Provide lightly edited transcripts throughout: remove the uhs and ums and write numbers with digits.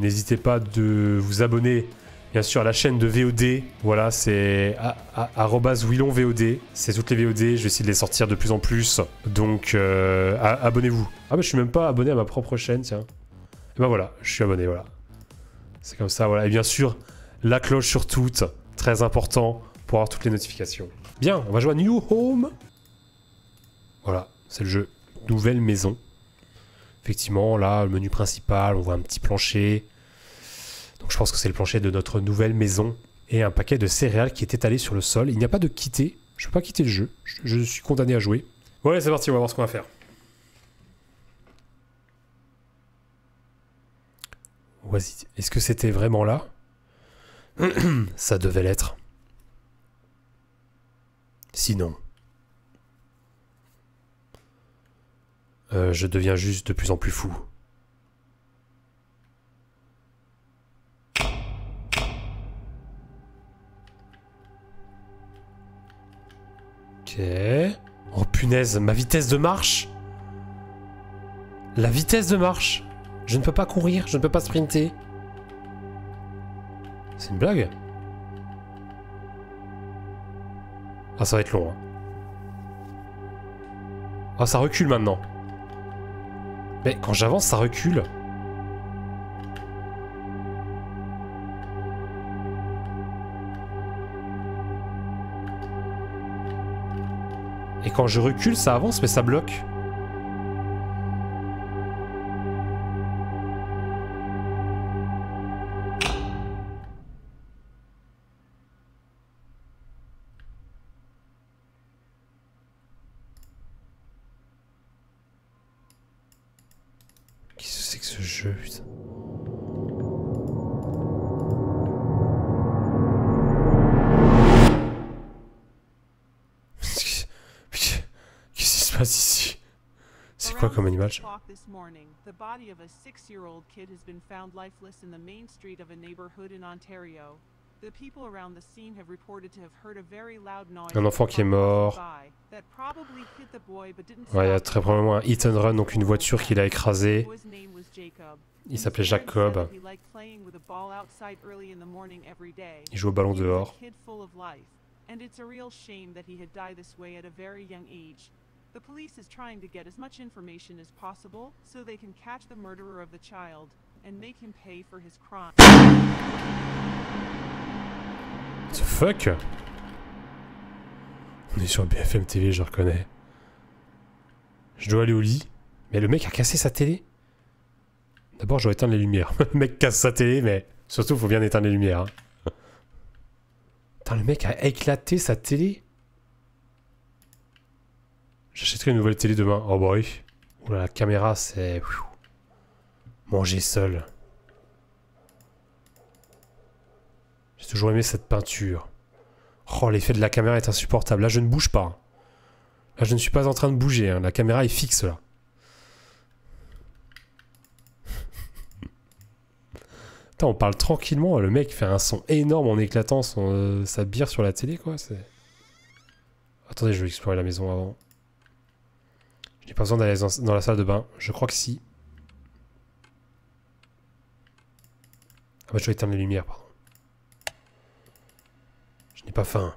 N'hésitez pas de vous abonner, bien sûr, à la chaîne de VOD. Voilà, c'est @WillonVOD. C'est toutes les VOD, je vais essayer de les sortir de plus en plus. Donc, abonnez-vous. Ah bah je suis même pas abonné à ma propre chaîne, tiens. Et bah voilà, je suis abonné, voilà. C'est comme ça, voilà. Et bien sûr, la cloche sur toutes, très important pour avoir toutes les notifications. Bien, on va jouer à New Home. Voilà, c'est le jeu. Nouvelle maison. Effectivement, là, le menu principal, on voit un petit plancher. Donc je pense que c'est le plancher de notre nouvelle maison. Et un paquet de céréales qui est étalé sur le sol. Il n'y a pas de quitter. Je peux pas quitter le jeu. Je suis condamné à jouer. Ouais, c'est parti, on va voir ce qu'on va faire. Vas-y, est-ce que c'était vraiment là? Ça devait l'être. Sinon... je deviens juste de plus en plus fou. Ok. Oh punaise, ma vitesse de marche. La vitesse de marche. Je ne peux pas courir, je ne peux pas sprinter. C'est une blague? Ah, ça va être long. Hein. Ah, ça recule maintenant. Mais quand j'avance, ça recule. Et quand je recule, ça avance, mais ça bloque. Qu'est-ce que c'est que ce jeu, putain? Qu'est-ce qui se passe ici? C'est quoi comme animal? Un enfant qui est mort. Ouais, il y a très probablement un hit and run, donc une voiture qu'il a écrasée. Il s'appelait Jacob. Il joue au ballon dehors. The police is trying to get as much information as possible so they can catch the murderer of the child and make him pay for his crime. What the fuck? On est sur BFM TV, je reconnais. Je dois aller au lit. Mais le mec a cassé sa télé. D'abord, je dois éteindre les lumières. Le mec casse sa télé, mais surtout, il faut bien éteindre les lumières. Hein. Putain, le mec a éclaté sa télé. J'achèterai une nouvelle télé demain. Oh bah oui. Oula, la caméra, c'est... Manger seul. J'ai toujours aimé cette peinture. Oh, l'effet de la caméra est insupportable. Là, je ne bouge pas. Là, je ne suis pas en train de bouger. Hein. La caméra est fixe, là. Attends, on parle tranquillement. Le mec fait un son énorme en éclatant sa bière sur la télé, quoi. Attendez, je vais explorer la maison avant. Je n'ai pas besoin d'aller dans la salle de bain. Je crois que si. Ah bah je dois éteindre les lumières, pardon. Je n'ai pas faim.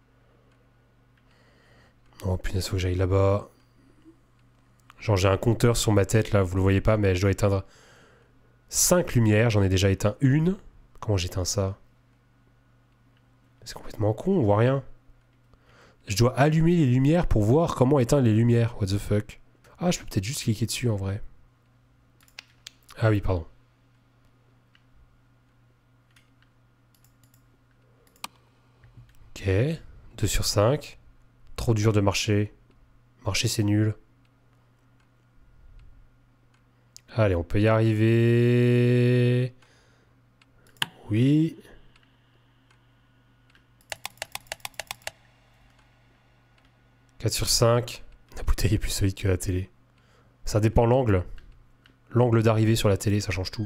Oh punaise, faut que j'aille là-bas. Genre j'ai un compteur sur ma tête là, vous le voyez pas, mais je dois éteindre 5 lumières. J'en ai déjà éteint une. Comment j'éteins ça? C'est complètement con, on voit rien. Je dois allumer les lumières pour voir comment éteindre les lumières. What the fuck? Ah, je peux peut-être juste cliquer dessus en vrai. Ah oui, pardon. Ok. 2 sur 5. Trop dur de marcher. Marcher, c'est nul. Allez, on peut y arriver. Oui. « 4 sur 5. La bouteille est plus solide que la télé. Ça dépend l'angle. L'angle d'arrivée sur la télé, ça change tout.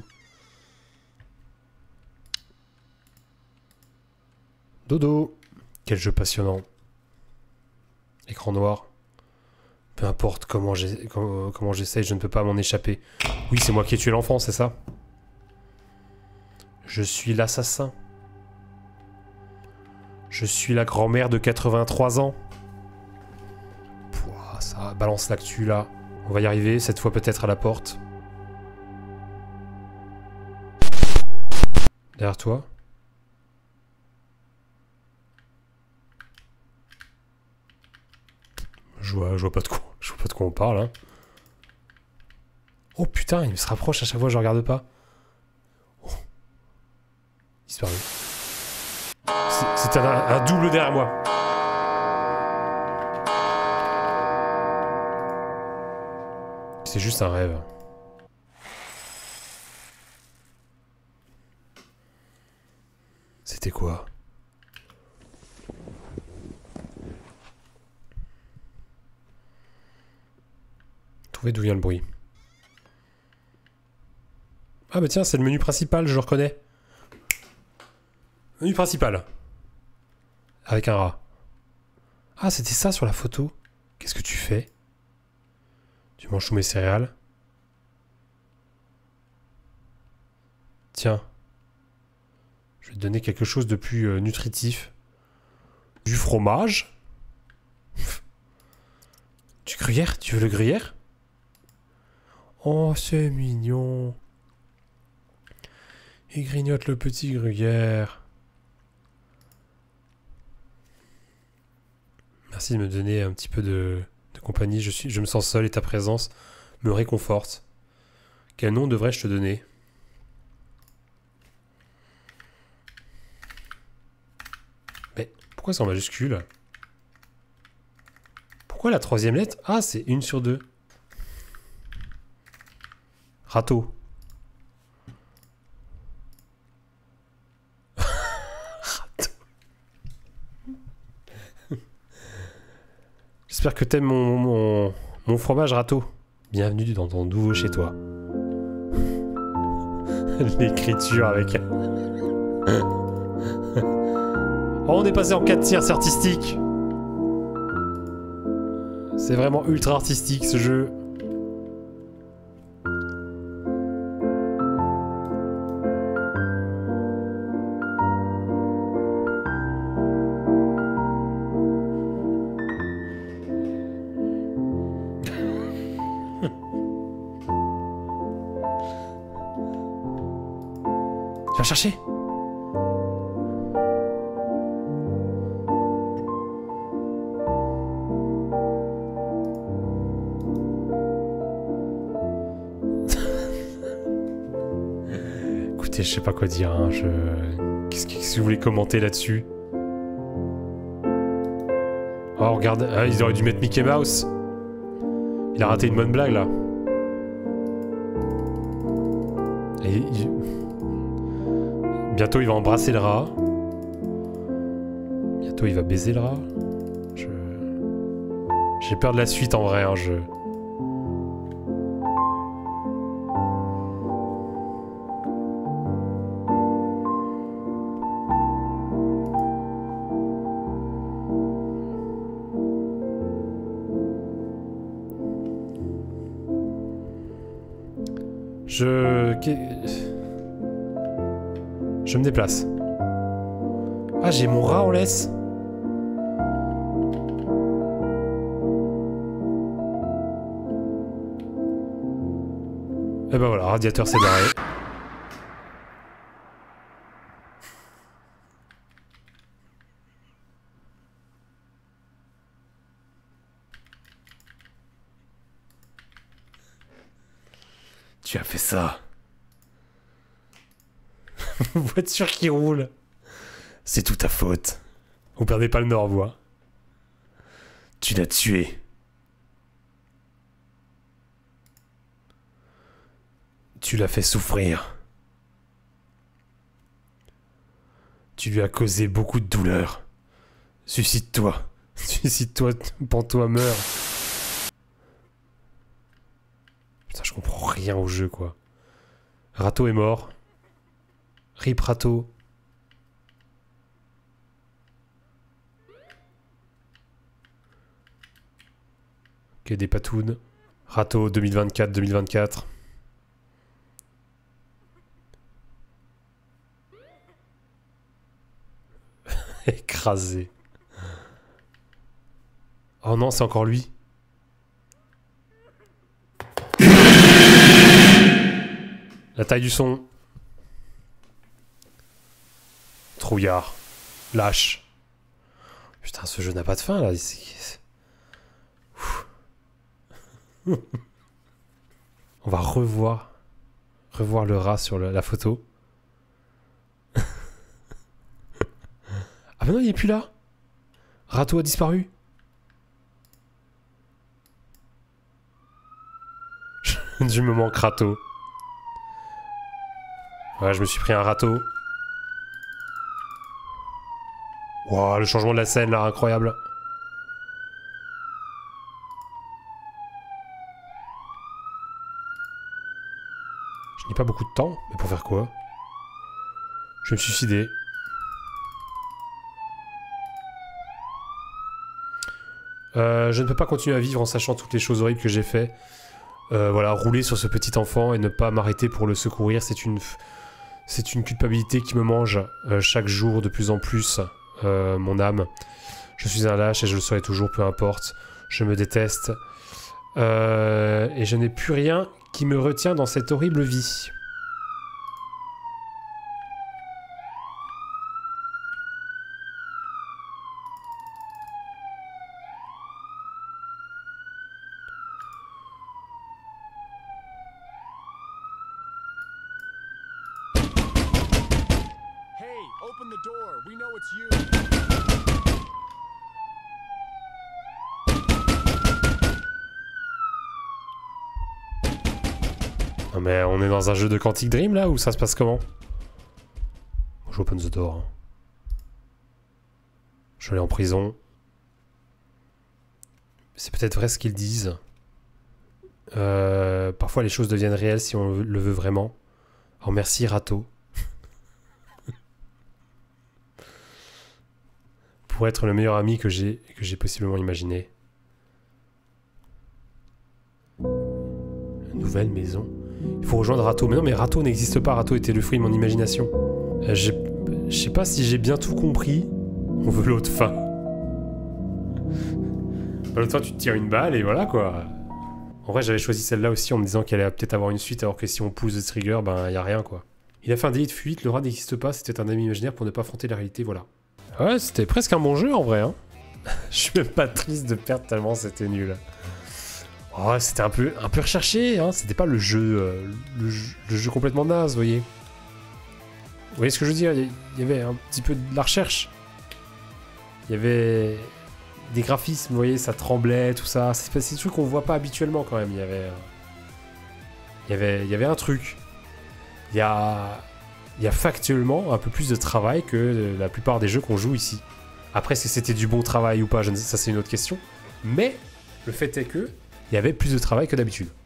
Dodo. Quel jeu passionnant. Écran noir. Peu importe comment j'essaye, je ne peux pas m'en échapper. Oui, c'est moi qui ai tué l'enfant, c'est ça? Je suis l'assassin. Je suis la grand-mère de 83 ans. Pouah, ça balance l'actu là. On va y arriver, cette fois peut-être à la porte. Derrière toi. Je vois pas de quoi on parle. Hein. Oh putain, il se rapproche à chaque fois, je regarde pas. Oh. Disparu. C'est un double derrière moi. C'est juste un rêve. C'était quoi? Trouver d'où vient le bruit. Ah bah tiens, c'est le menu principal, je le reconnais. Menu principal. Avec un rat. Ah, c'était ça sur la photo. Qu'est-ce que tu fais? Tu manges tous mes céréales. Tiens. Je vais te donner quelque chose de plus nutritif. Du fromage. Du gruyère? Tu veux le gruyère? Oh, c'est mignon. Il grignote le petit gruyère. Merci de me donner un petit peu de compagnie. Je me sens seul et ta présence me réconforte. Quel nom devrais-je te donner? Mais pourquoi c'est en majuscule? Pourquoi la troisième lettre? Ah, c'est 1 sur 2. Râteau. J'espère que t'aimes mon fromage râteau. Bienvenue dans ton nouveau chez toi. L'écriture avec... Oh, on est passé en 4 tiers, c'est artistique. C'est vraiment ultra artistique ce jeu. Tu vas chercher? Écoutez, je sais pas quoi dire. Hein. Qu'est-ce que vous voulez commenter là-dessus? Oh, regarde. Ah, ils auraient dû mettre Mickey Mouse. Il a raté une bonne blague, là. Et bientôt, il va embrasser le rat. Bientôt, il va baiser le rat. J'ai peur de la suite, en vrai. Hein, Je me déplace. Ah, j'ai mon rat en laisse. Et ben voilà, radiateur s'est barré. Tu as fait ça. Voiture qui roule. C'est tout ta faute. Vous perdez pas le nord, vous. Hein. Tu l'as tué. Tu l'as fait souffrir. Tu lui as causé beaucoup de douleur. Suicide-toi. Suicide-toi, pends-toi, meurs. Putain, je comprends rien au jeu, quoi. Rato est mort. Rip Rato. Ok, des patounes. Rato 2024-2024. Écrasé. Oh non, c'est encore lui. La taille du son. Trouillard. Lâche. Putain, ce jeu n'a pas de fin, là. On va revoir le rat sur la photo. Ah mais non, il est plus là. Rato a disparu. Je me manque Rato. Ouais, je me suis pris un râteau. Wow, le changement de la scène là, incroyable. Je n'ai pas beaucoup de temps, mais pour faire quoi? Je vais me suicider. Je ne peux pas continuer à vivre en sachant toutes les choses horribles que j'ai fait. Voilà, rouler sur ce petit enfant et ne pas m'arrêter pour le secourir, c'est une culpabilité qui me mange chaque jour de plus en plus, mon âme. Je suis un lâche et je le serai toujours, peu importe. Je me déteste. Et je n'ai plus rien qui me retient dans cette horrible vie. Open the door. We know it's you. Non mais on est dans un jeu de Quantic Dream là ou ça se passe comment? J'open the door. Je vais aller en prison. C'est peut-être vrai ce qu'ils disent. Parfois les choses deviennent réelles si on le veut vraiment. Alors merci Rato. Pour être le meilleur ami que j'ai possiblement imaginé. Une nouvelle maison. Il faut rejoindre Rato. Mais non, mais Rato n'existe pas. Rato était le fruit de mon imagination. Je sais pas si j'ai bien tout compris. On veut l'autre fin. Dans l'autre fin, tu te tires une balle et voilà quoi. En vrai, j'avais choisi celle-là aussi en me disant qu'elle allait peut-être avoir une suite, alors que si on pousse le trigger, ben y a rien quoi. Il a fait un délit de fuite. Le rat n'existe pas. C'était un ami imaginaire pour ne pas affronter la réalité. Voilà. Ouais, c'était presque un bon jeu en vrai. Hein. Je suis même pas triste de perdre tellement c'était nul. Oh, c'était un peu recherché. Hein. C'était pas le jeu complètement naze, vous voyez. Vous voyez ce que je veux dire? Il y avait un petit peu de la recherche. Il y avait des graphismes, vous voyez, ça tremblait, tout ça. C'est des trucs qu'on voit pas habituellement quand même. Il y avait un truc. Il y a factuellement un peu plus de travail que la plupart des jeux qu'on joue ici. Après, est-ce que c'était du bon travail ou pas, ça c'est une autre question. Mais le fait est que il y avait plus de travail que d'habitude.